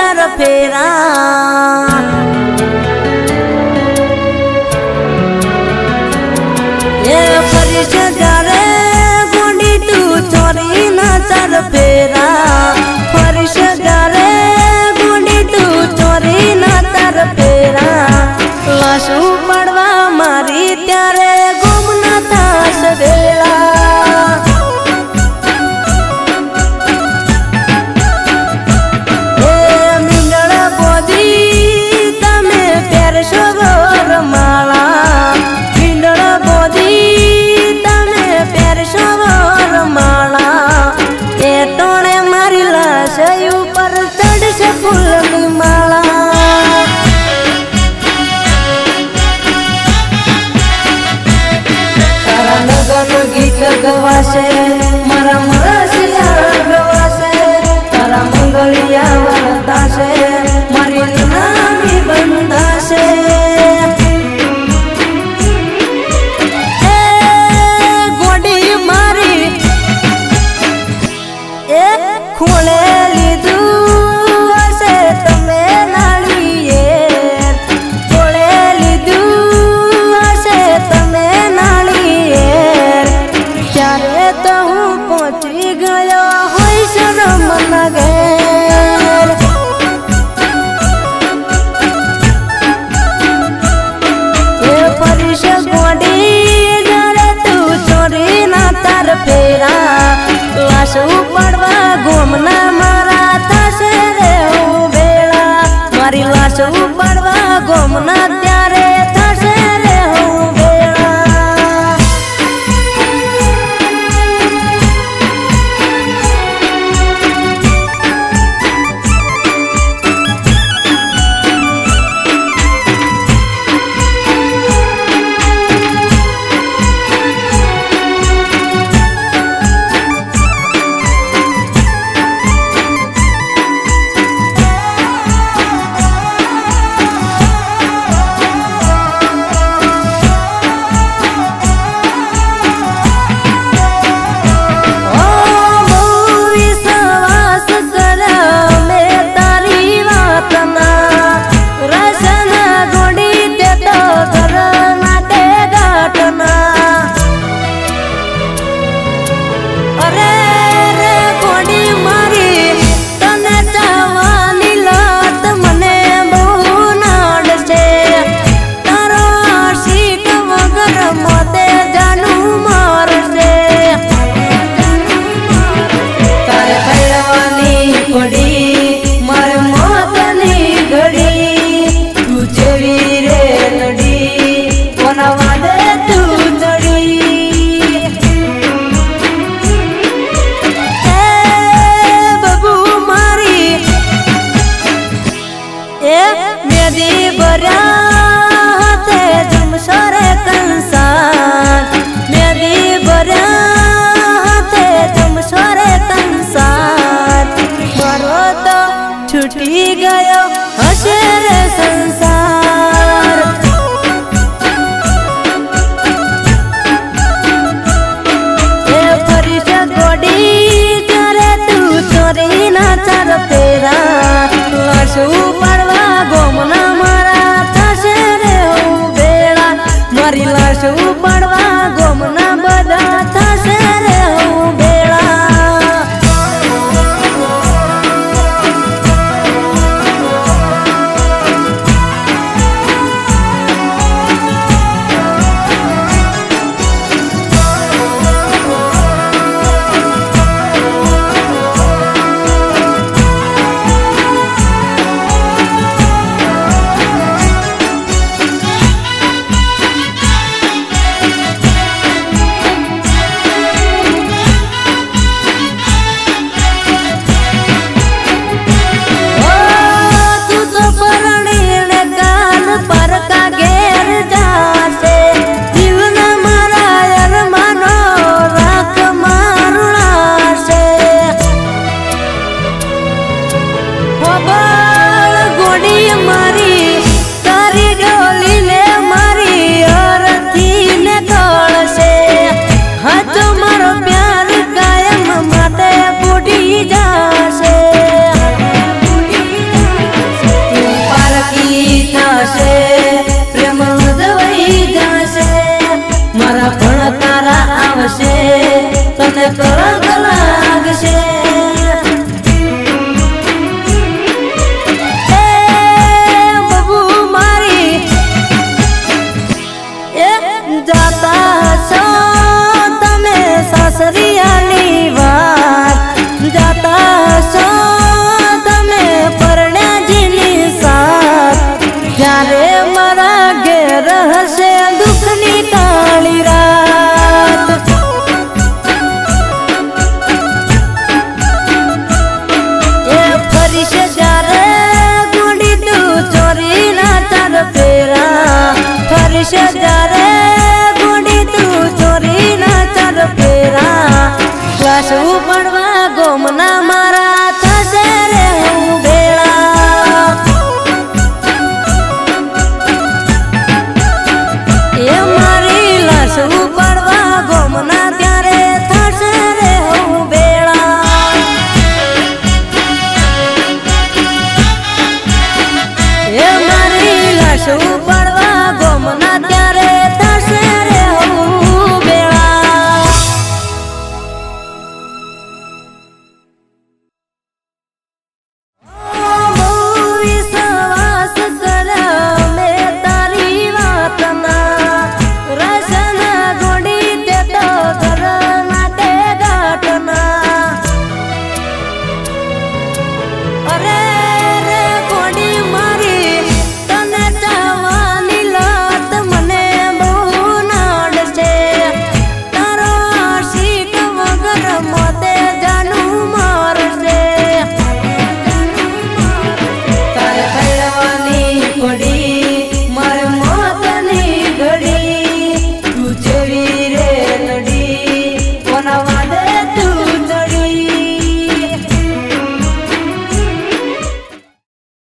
चार फेरा ये फरिश जारे गोंडी तू चोरी ना चार फेरा फरिश जारे गोंडी तू चोरी ना चार फेरा लाशू पड़वा मारी त्यारे गुमना था सवेला गवासे मरा मरसिया गवासे तारा मंगलिया वरदासे मारी नामी बंदासे गोडी मारी खोले लीधु आसे तमे नालिये खोले लीधु आसे तमे नालिये चारे तो हूँ पहुँची गया होई शरम नगर ये फरिश गोंडी जारे तू चोरी ना तार फेरा लाशू पड़वा घूमना मारा थासे रे हूँ बेड़ा मारी लाशू पड़वा घूमना त्यारे थासे रे हूँ बेड़ा छुटी गयो हशर संसार ये फरिश गोडी करे तू चोरी ना चार फेरा लाशू पड़वा गोमना मारा थासे रे हूँ बेड़ा मारी लाशू पड़वा गोमना बदा थासे रे हूँ बेड़ा परिषद जा रे